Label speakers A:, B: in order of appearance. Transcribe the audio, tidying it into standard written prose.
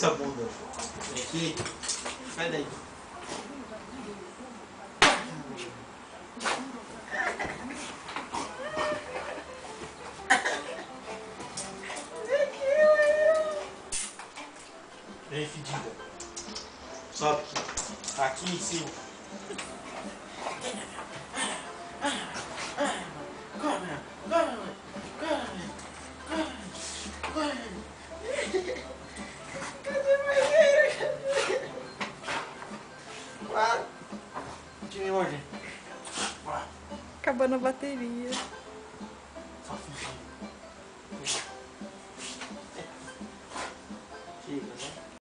A: isso, bunda. Vem aqui. Sai daí. Vem, fedida. Sobe aqui. Aqui em cima. Acabando a bateria.